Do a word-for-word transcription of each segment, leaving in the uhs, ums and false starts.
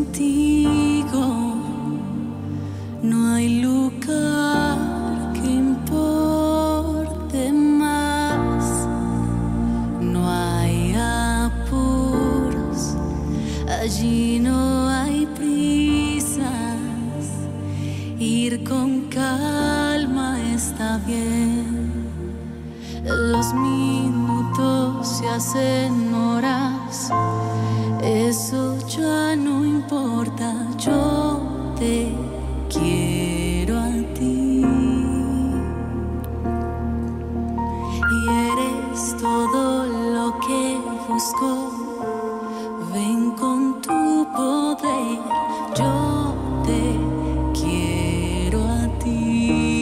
contigo, no hay lugar que importe más, no hay apuros, allí no hay prisas, ir con calma está bien, los minutos se hacen horas, eso ya no importa, yo te quiero a ti y eres todo lo que busco, ven con tu poder, yo te quiero a ti.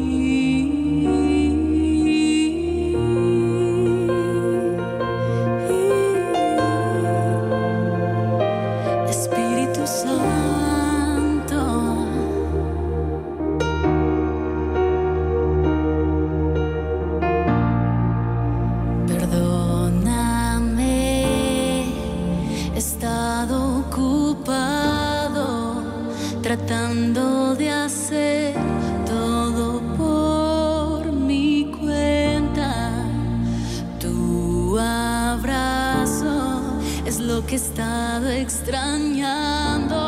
Tratando de hacer todo por mi cuenta, tu abrazo es lo que he estado extrañando,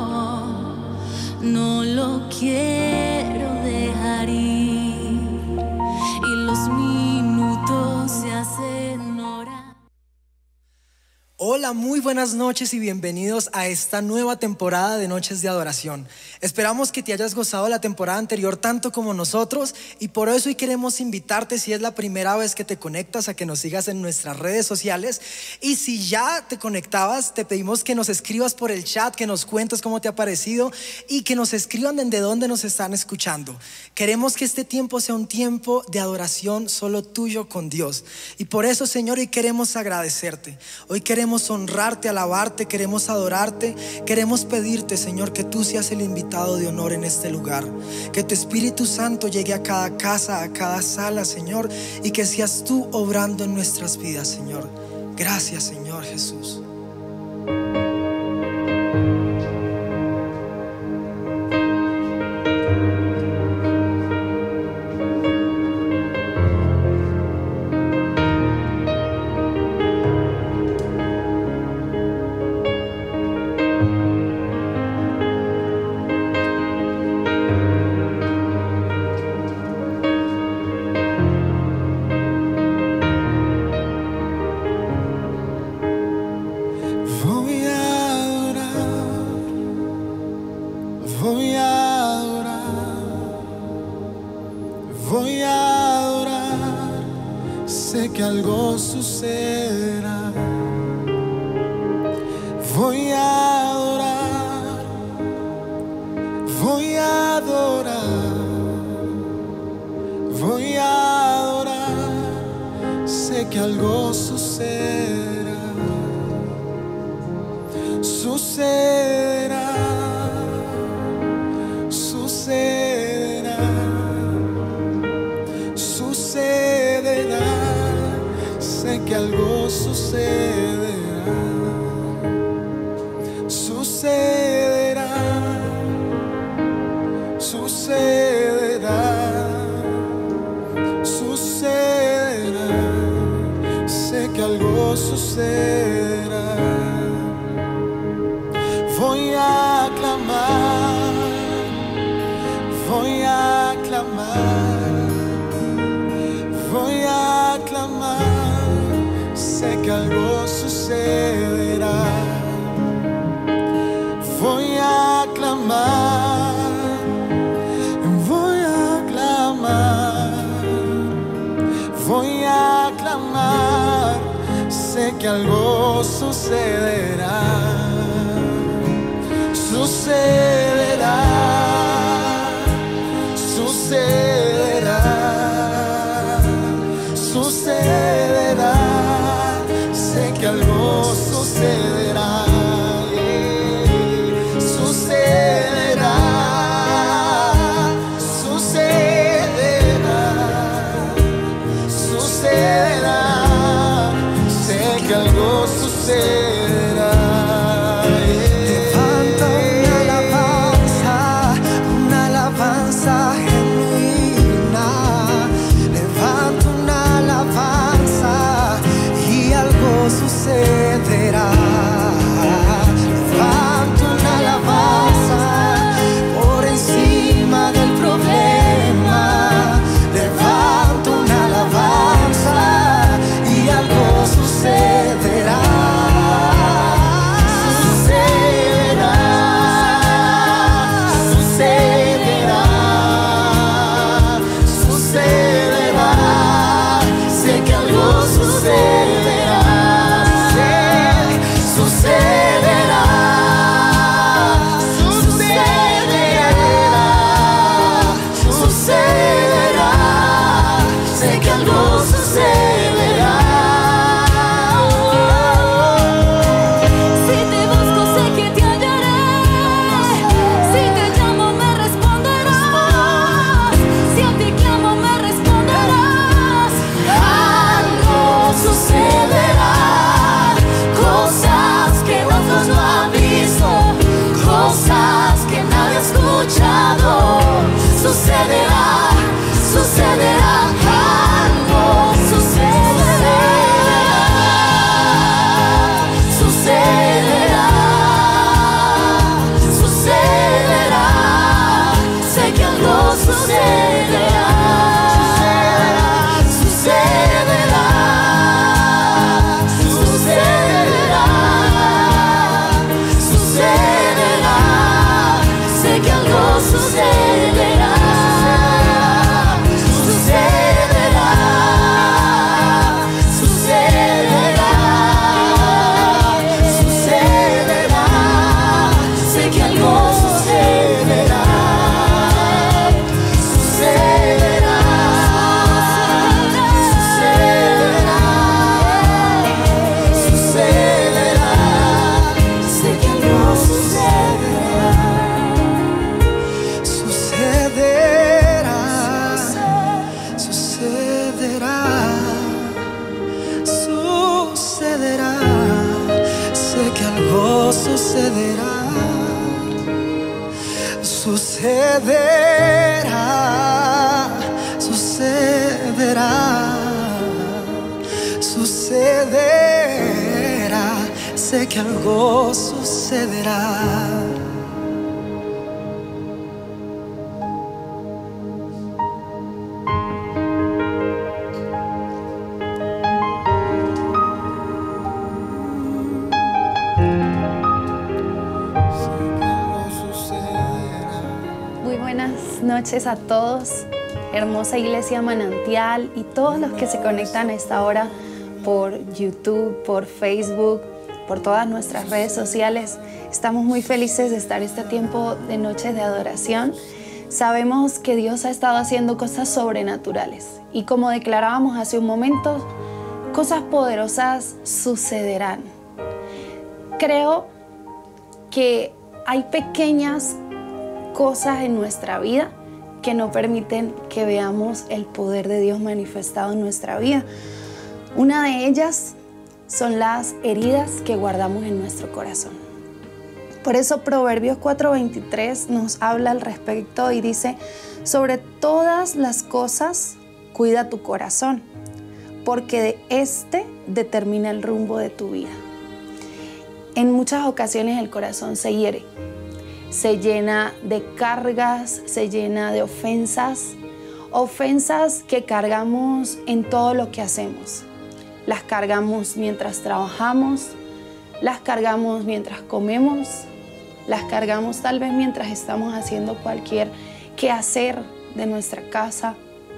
no lo quiero dejar ir y los minutos se hacen horas. Hola, muy buenas noches y bienvenidos a esta nueva temporada de Noches de Adoración. Esperamos que te hayas gozado la temporada anterior tanto como nosotros y por eso hoy queremos invitarte, si es la primera vez que te conectas, a que nos sigas en nuestras redes sociales, y si ya te conectabas, te pedimos que nos escribas por el chat, que nos cuentes cómo te ha parecido y que nos escriban desde dónde nos están escuchando. Queremos que este tiempo sea un tiempo de adoración solo tuyo con Dios y por eso, Señor, hoy queremos agradecerte, hoy queremos Queremos honrarte, alabarte, queremos adorarte, queremos pedirte, Señor, que tú seas el invitado de honor en este lugar, que tu Espíritu Santo llegue a cada casa, a cada sala, Señor, y que seas tú obrando en nuestras vidas, Señor. Gracias, Señor Jesús. Sucederá. Voy a adorar, voy a adorar, voy a adorar, sé que algo sucederá, sucederá, sucederá, sucederá. Sé que algo sucederá, sucederá, sucederá, sucederá. Sé que algo sucederá. Voy a clamar, voy a clamar, voy a clamar. Sé que algo sucederá. Voy a clamar, voy a clamar, voy a clamar. Sé que algo sucederá, sucederá, sucederá, sucederá. Sé que algo sucederá, yeah. Sucederá, sucederá, sucederá. Sé que algo sucederá, yeah. algo sucederá, sucederá, sucederá, sucederá, sé que algo sucederá, sucederá, sucederá, sucederá, sé que algo sucederá, Sucederá, sucederá, sucederá, sé que algo sucederá, sucederá, sucederá, sucederá, sé que algo sucederá. Muy buenas noches a todos, hermosa Iglesia Manantial y todos los que se conectan a esta hora por YouTube, por Facebook, por todas nuestras redes sociales. Estamos muy felices de estar este tiempo de noches de adoración. Sabemos que Dios ha estado haciendo cosas sobrenaturales y como declarábamos hace un momento, cosas poderosas sucederán. Creo que hay pequeñas cosas en nuestra vida que no permiten que veamos el poder de Dios manifestado en nuestra vida. Una de ellas son las heridas que guardamos en nuestro corazón. Por eso Proverbios cuatro veintitrés nos habla al respecto y dice: sobre todas las cosas cuida tu corazón, porque de este determina el rumbo de tu vida. En muchas ocasiones el corazón se hiere, se llena de cargas, se llena de ofensas, ofensas que cargamos en todo lo que hacemos. Las cargamos mientras trabajamos, las cargamos mientras comemos, las cargamos tal vez mientras estamos haciendo cualquier quehacer de nuestra casa.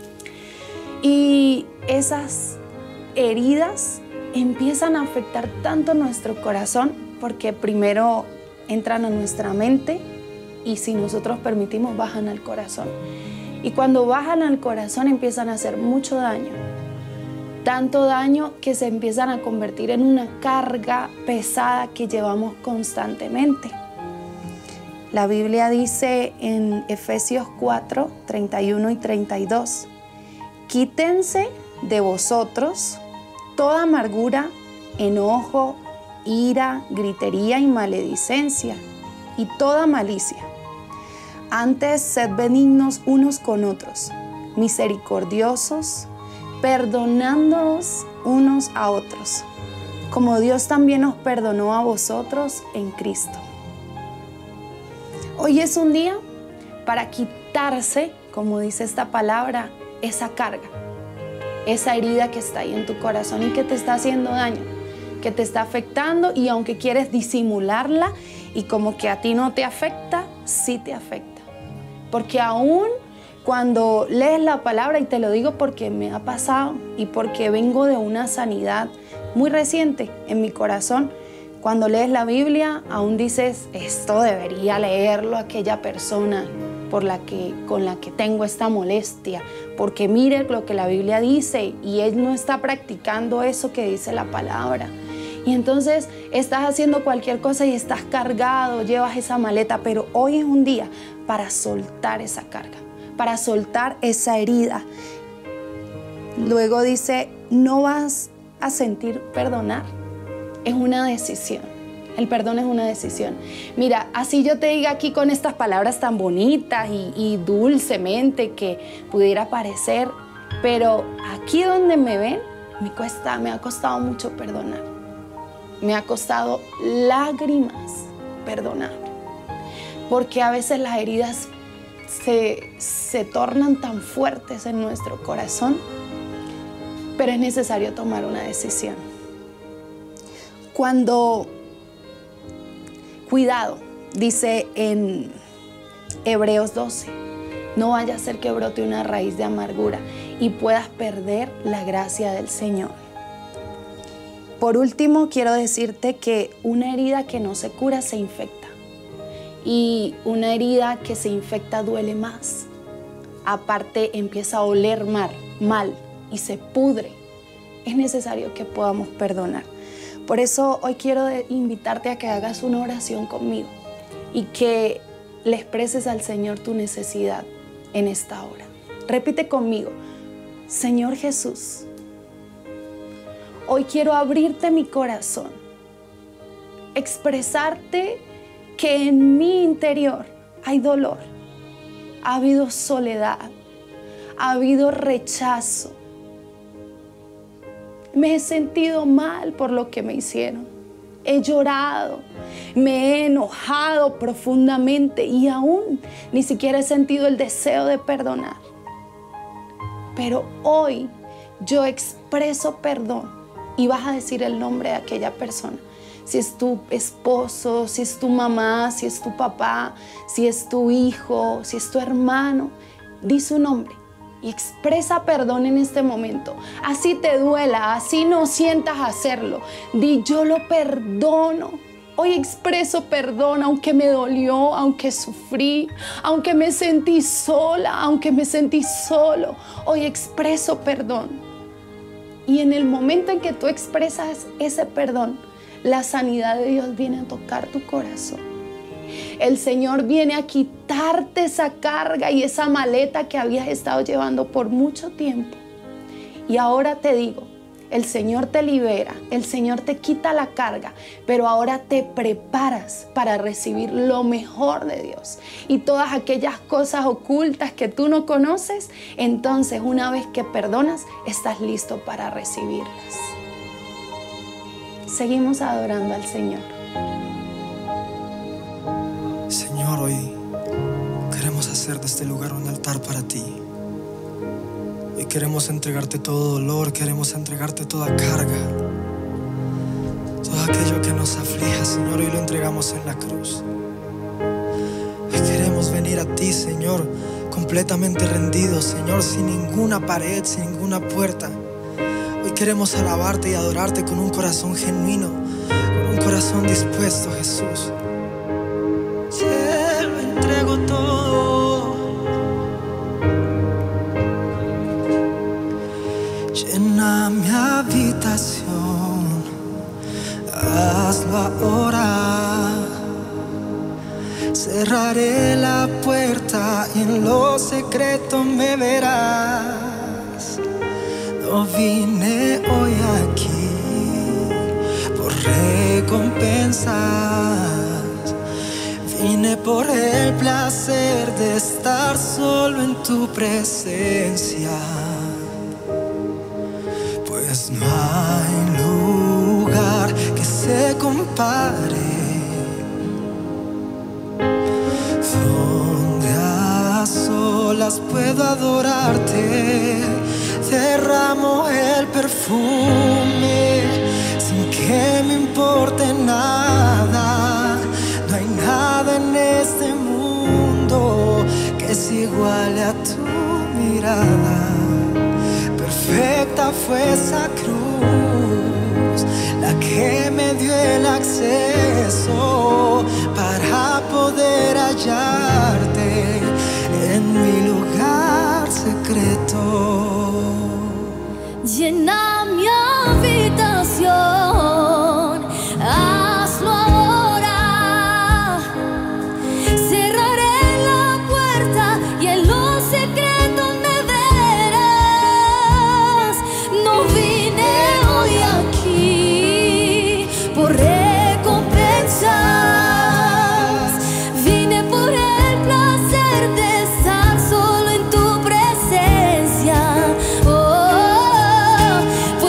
Y esas heridas empiezan a afectar tanto nuestro corazón porque primero entran a nuestra mente y si nosotros permitimos bajan al corazón. Y cuando bajan al corazón empiezan a hacer mucho daño. Tanto daño que se empiezan a convertir en una carga pesada que llevamos constantemente. La Biblia dice en Efesios cuatro, treinta y uno y treinta y dos: quítense de vosotros toda amargura, enojo, ira, gritería y maledicencia, y toda malicia. Antes sed benignos unos con otros, misericordiosos, perdonándoos unos a otros, como Dios también os perdonó a vosotros en Cristo. Hoy es un día para quitarse, como dice esta palabra, esa carga, esa herida que está ahí en tu corazón y que te está haciendo daño, que te está afectando, y aunque quieres disimularla y como que a ti no te afecta, sí te afecta. Porque aún cuando lees la palabra, y te lo digo porque me ha pasado y porque vengo de una sanidad muy reciente en mi corazón, cuando lees la Biblia aún dices, esto debería leerlo aquella persona por la que, con la que tengo esta molestia, porque mire lo que la Biblia dice y él no está practicando eso que dice la palabra. Y entonces estás haciendo cualquier cosa y estás cargado, llevas esa maleta, pero hoy es un día para soltar esa carga, para soltar esa herida. Luego dice, no vas a sentir perdonar, es una decisión. El perdón es una decisión. Mira, así yo te diga aquí con estas palabras tan bonitas y, y dulcemente que pudiera parecer, pero aquí donde me ven, me cuesta, me ha costado mucho perdonar. Me ha costado lágrimas perdonar. Porque a veces las heridas se, se tornan tan fuertes en nuestro corazón, pero es necesario tomar una decisión. Cuando, cuidado, dice en Hebreos doce. No vaya a ser que brote una raíz de amargura y puedas perder la gracia del Señor. Por último, quiero decirte que una herida que no se cura se infecta. Y una herida que se infecta duele más. Aparte, empieza a oler mal, mal y se pudre. Es necesario que podamos perdonar. Por eso hoy quiero invitarte a que hagas una oración conmigo y que le expreses al Señor tu necesidad en esta hora. Repite conmigo: Señor Jesús, hoy quiero abrirte mi corazón, expresarte que en mi interior hay dolor, ha habido soledad, ha habido rechazo. Me he sentido mal por lo que me hicieron. He llorado, me he enojado profundamente y aún ni siquiera he sentido el deseo de perdonar. Pero hoy yo expreso perdón y vas a decir el nombre de aquella persona. Si es tu esposo, si es tu mamá, si es tu papá, si es tu hijo, si es tu hermano, di su nombre y expresa perdón en este momento. Así te duela, así no sientas hacerlo. Di: yo lo perdono. Hoy expreso perdón, aunque me dolió, aunque sufrí, aunque me sentí sola, aunque me sentí solo. Hoy expreso perdón. Y en el momento en que tú expresas ese perdón, la sanidad de Dios viene a tocar tu corazón. El Señor viene a quitarte esa carga y esa maleta que habías estado llevando por mucho tiempo. Y ahora te digo, el Señor te libera, el Señor te quita la carga, pero ahora te preparas para recibir lo mejor de Dios. Y todas aquellas cosas ocultas que tú no conoces, entonces una vez que perdonas, estás listo para recibirlas. Seguimos adorando al Señor. Señor, hoy queremos hacer de este lugar un altar para ti. Hoy queremos entregarte todo dolor, queremos entregarte toda carga, todo aquello que nos aflige, Señor, hoy lo entregamos en la cruz. Hoy queremos venir a ti, Señor, completamente rendidos, Señor, sin ninguna pared, sin ninguna puerta. Hoy queremos alabarte y adorarte con un corazón genuino, con un corazón dispuesto, Jesús. Te lo entrego todo. Llena mi habitación, hazlo ahora. Cerraré la puerta y en lo secreto me verás. No vine hoy aquí por recompensas. Vine por el placer de estar solo en tu presencia. Pues no hay lugar que se compare donde a solas puedo adorarte. Derramo el perfume sin que me importe nada. No hay nada en este mundo que se iguale a tu mirada. Perfecta fue esa cruz, la que me dio el acceso para poder hallarte en mi lugar secreto. Llena mi habitación, hazlo ahora. Cerraré la puerta y en lo secreto me verás. No vine hoy aquí por recompensas. Vine por el placer de estar solo en tu presencia. Oh,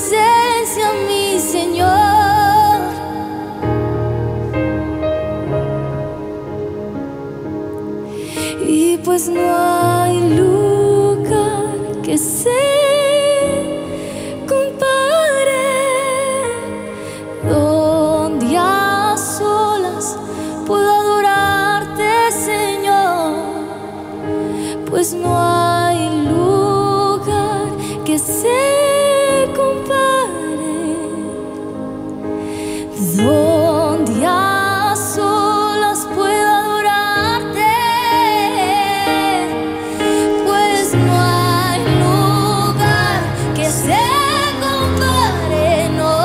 presencia, mi Señor. Y pues no hay lugar que se compare, donde a solas puedo adorarte, Señor. Pues no hay lugar que se compare, donde a solas puedo adorarte. Pues no hay lugar que se compare, no.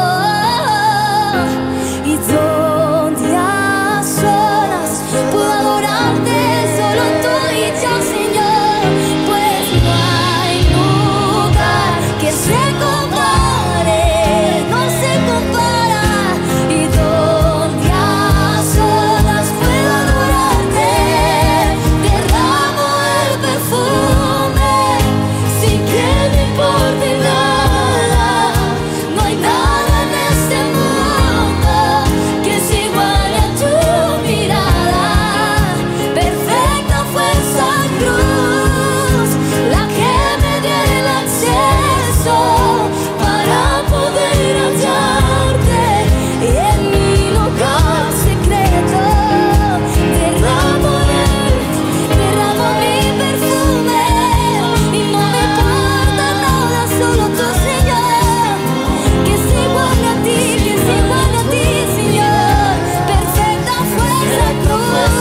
Y donde a solas puedo adorarte, solo tú y yo, Señor. Pues no hay lugar que se compare, no se compara. Y donde a solas puedo adorarte, derramo el perfume sin que me importe nada. No hay nada en este mundo que se iguale a tu mirada. Perfecta fue esa cruz, la que me dio el acceso para poder hallarte. Y en mi lugar secreto derramo él, derramo mi perfume. Y no me importa nada, solo tu Señor, que es igual a ti, que es igual a ti, Señor. Perfecta fue esa cruz,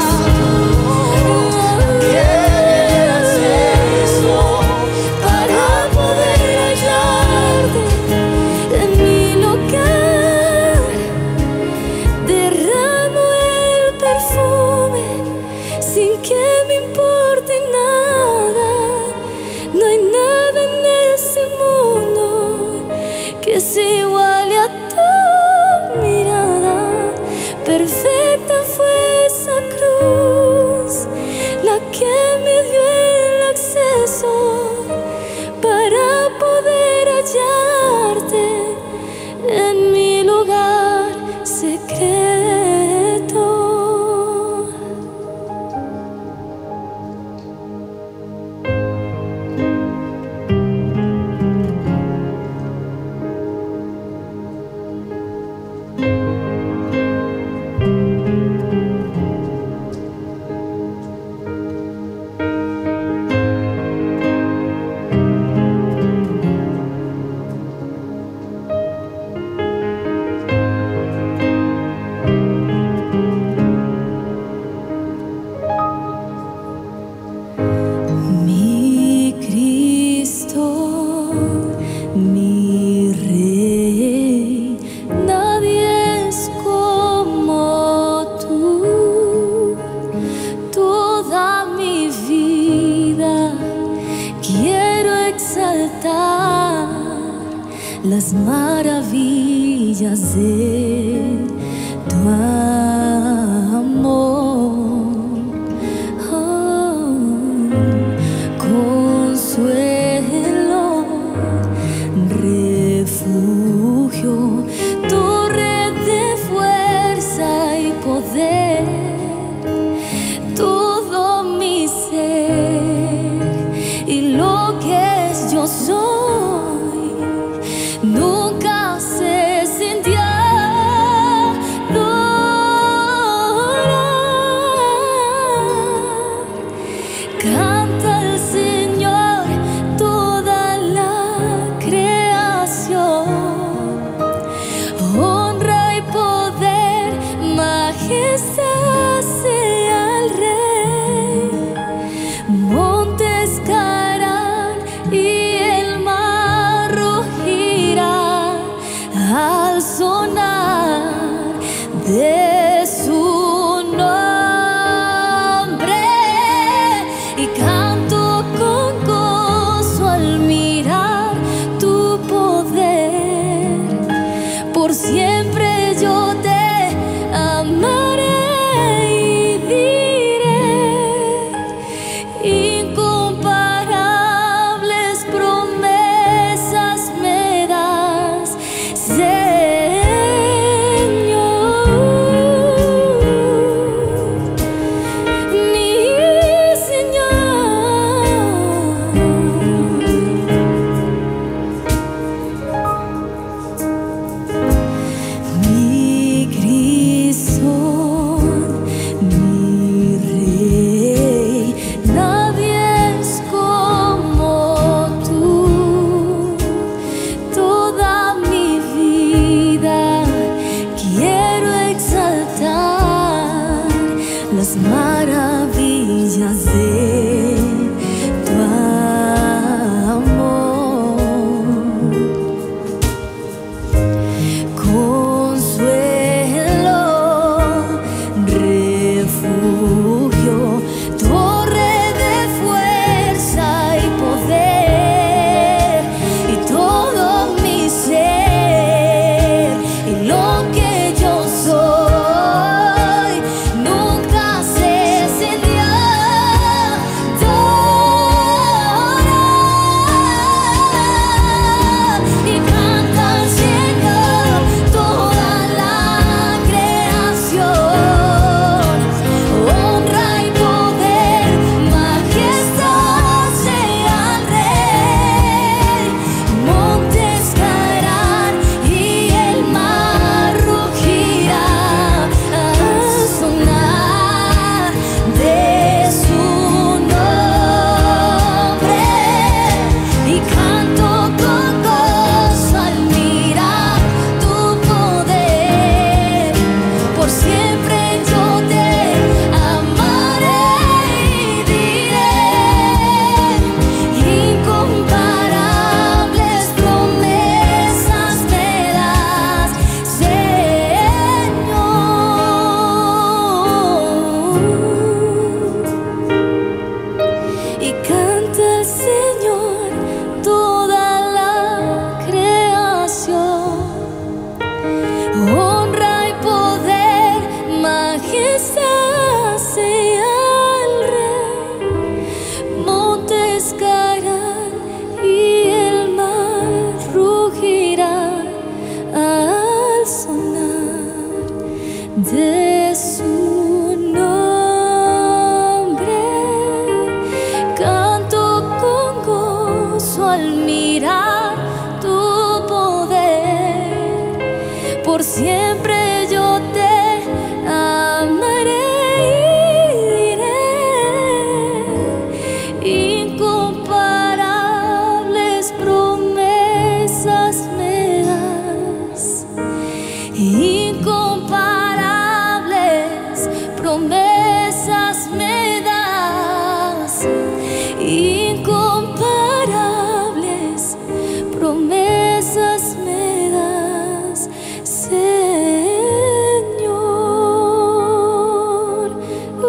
para poder hallarte. En mi lugar derramo el perfume sin que me importe nada. No hay nada en este mundo que se iguale a tu mirada. Perfecta fue esa cruz, la que me dio el acceso para poder hallarte en mi lugar secreto. Mi Cristo, mi Rey, nadie es como tú. Toda mi vida quiero exaltar las maravillas de tu amor. Oh, consuelo, refugio, torre de fuerza y poder. Todo mi ser y lo que es yo soy nunca se sintió adorar. Canta al Señor toda la creación, honra y poder, majestad sea al Rey. Montes caerán y el mar rugirá al sonar de su nombre. Y canto con gozo al mirar tu poder. Por siempre yo te amaré y diré incomparables promesas me das. de su nombre. Canto con gozo al mirar tu poder. Por siempre yo te amaré y diré: incomparables promesas me das. Incomparables promesas me das. Incomparables promesas me das, Señor. Uh.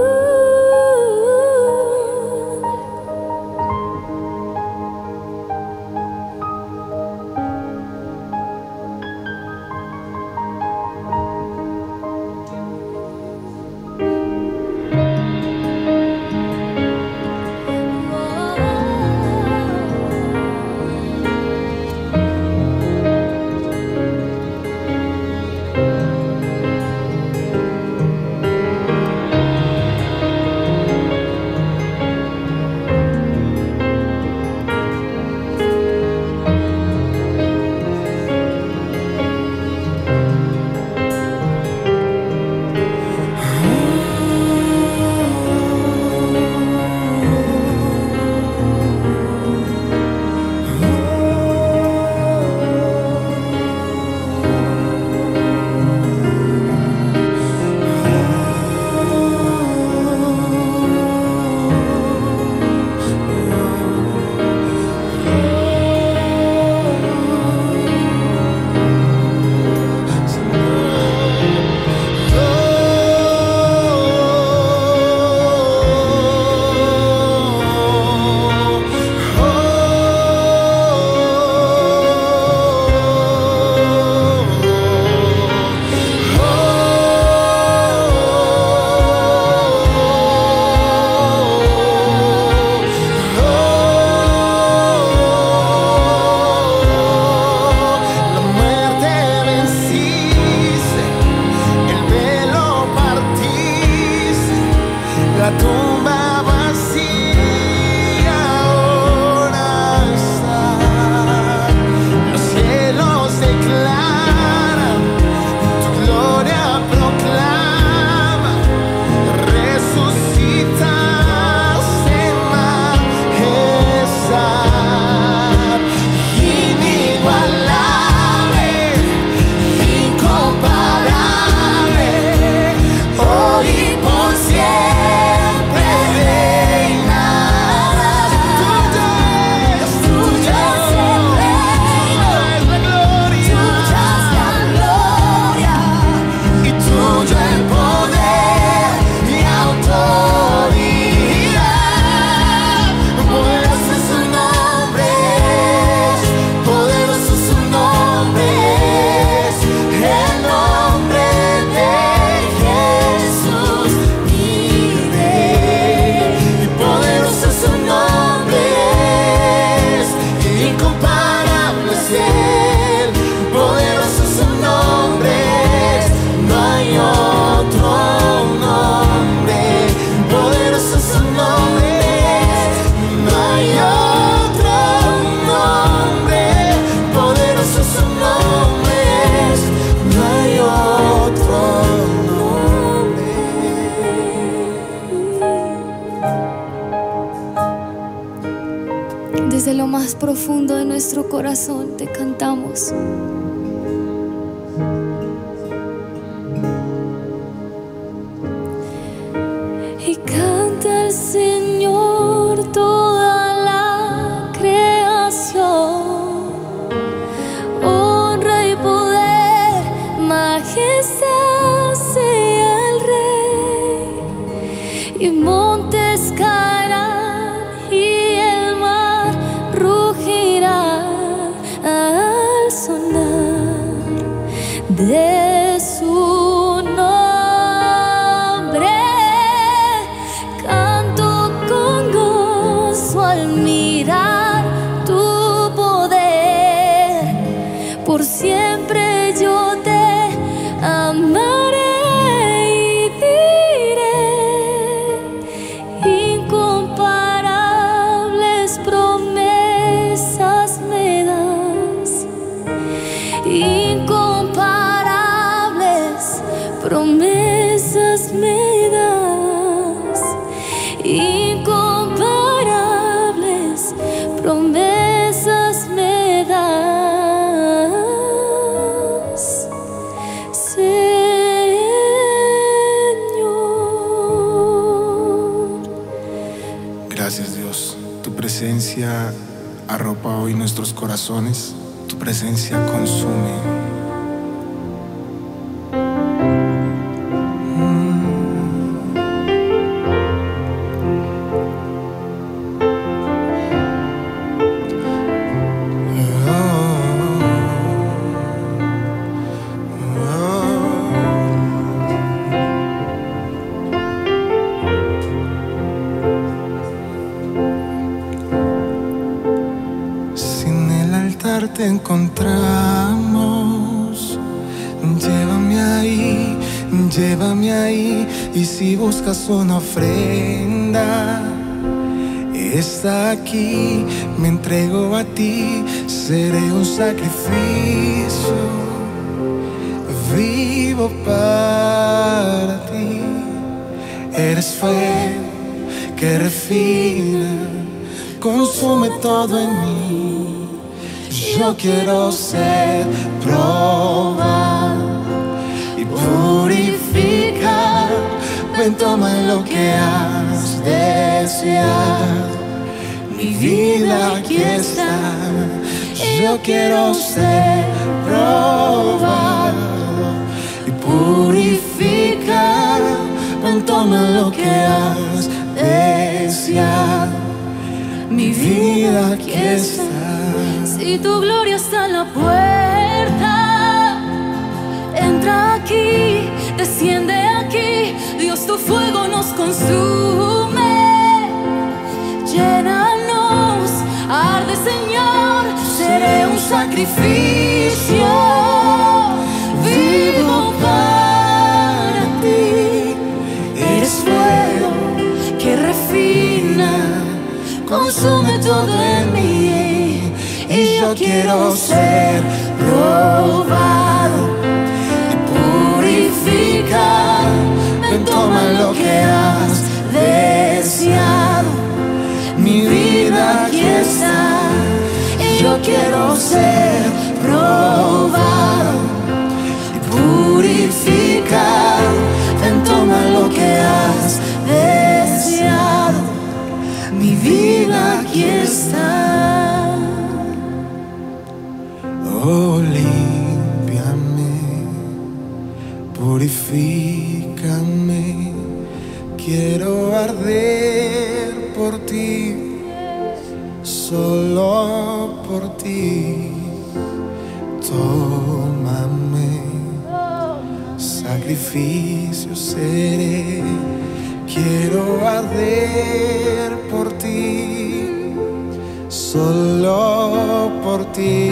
La tumba vacía ahora está. Los cielos declaran, tu gloria proclama. Resucitaste en majestad. Inigualable, incomparable, hoy y por siempre reinarás. Tuyo es, tuyo es el reino, tuya es la gloria, y tuyo el poder y autoridad. Poderoso es su nombre, poderoso su nombre, el nombre de Jesús mi Rey. Y poderoso su nombre es, incomparable es Él. Poderoso su nombre es, no hay otro nombre. Poderoso su nombre es, no hay otro nombre. Poderoso su nombre es, no hay otro nombre. Desde lo más profundo de nuestro corazón te cantamos. Y canta el Señor toda la creación. Honra y poder, majestad sea el Rey. Y montes caerán y el mar rugirá al sonar de su nombre. Canto con gozo al mirar tu poder. Por siempre yo te amaré Incomparables promesas me das, incomparables promesas me das, Señor. Gracias, Dios. Tu presencia arropa hoy nuestros corazones. Tu presencia consume. Te encontramos, llévame ahí, llévame ahí. Y si buscas una ofrenda, está aquí, me entrego a ti, seré un sacrificio vivo para ti. Eres fuego que refina, consume todo en mí. Yo quiero ser probado y purificar. Ven, toma lo que has deseado. Mi vida aquí está. Yo quiero ser probado y purificar. Ven, toma lo que has deseado. Mi vida aquí está. Si tu gloria está en la puerta, entra aquí, desciende aquí. Dios, tu fuego nos consume. Llénanos, arde, Señor. Seré un sacrificio vivo para ti. Eres fuego que refina, consume todo en mí. Y yo quiero ser probado y purificar. Ven, toma lo que has deseado. Mi vida aquí está. Y yo quiero ser probado y purificar. Ven, toma lo que has deseado. Mi vida aquí está. Oh, límpiame, purifícame. Quiero arder por ti, solo por ti. Tómame, sacrificio seré. Quiero arder por ti, solo por ti.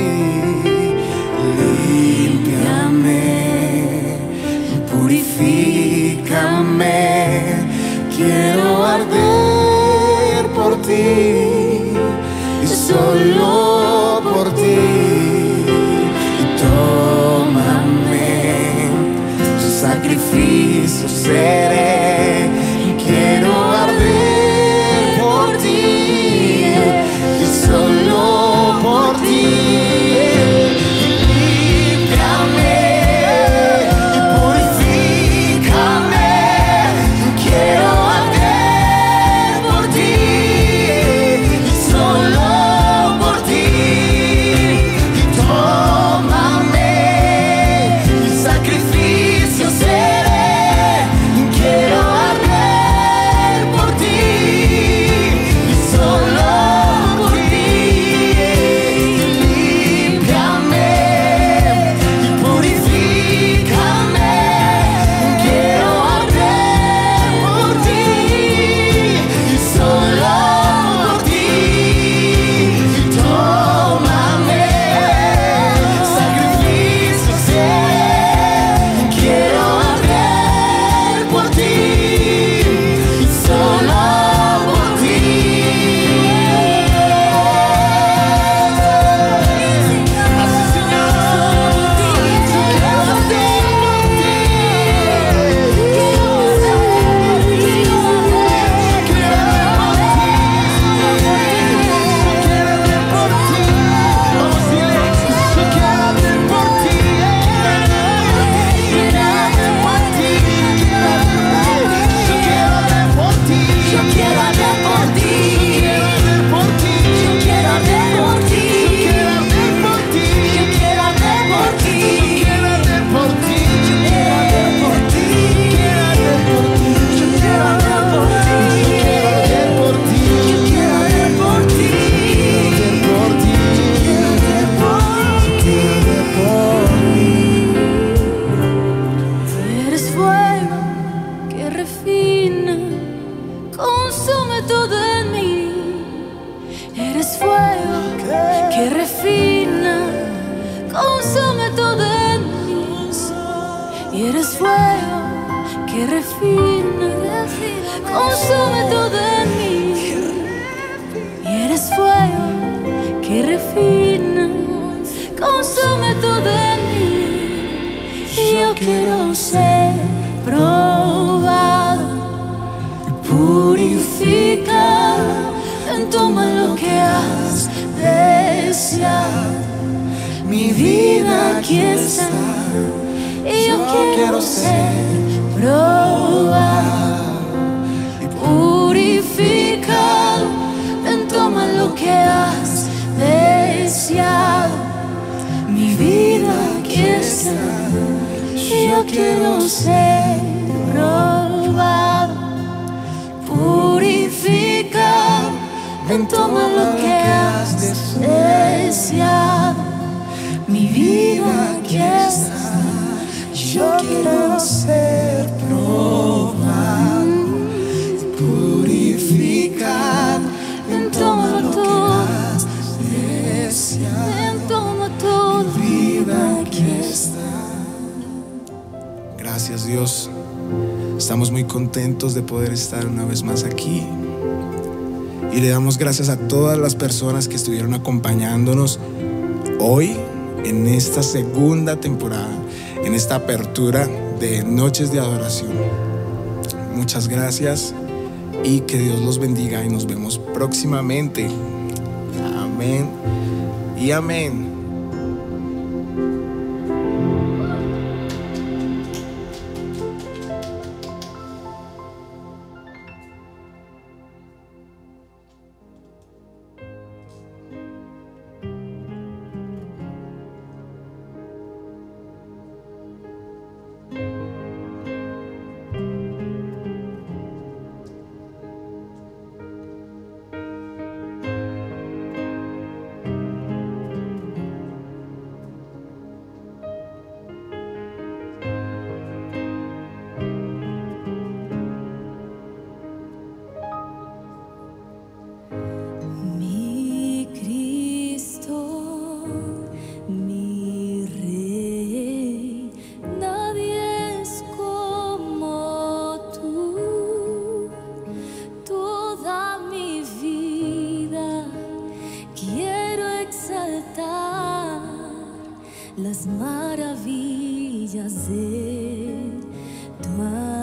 Límpiame, purifícame. Quiero arder por ti y solo por ti. Y tómame, sacrificio seré. Quiero arder por ti y solo por ti. Quiero fuego que refina, consume todo en mí. Y eres fuego que refina, consume todo en mí. Y yo quiero ser probado, purificado. Ven, toma lo que has deseado. Mi vida aquí está. Y yo quiero ser probado y purificado. Ven, toma lo que has deseado. Mi vida aquí está. Y yo quiero ser probado, purificado. Ven, toma lo que has deseado. Mi vida aquí está. Yo quiero ser probado, purificado. Ven, toma lo que has deseado. Ven, toma todo. Mi vida aquí está. Gracias, Dios. Estamos muy contentos de poder estar una vez más aquí. Y le damos gracias a todas las personas que estuvieron acompañándonos hoy en esta segunda temporada, en esta apertura de Noches de Adoración. Muchas gracias y que Dios los bendiga y nos vemos próximamente. Amén y amén. Las maravillas de tu amor.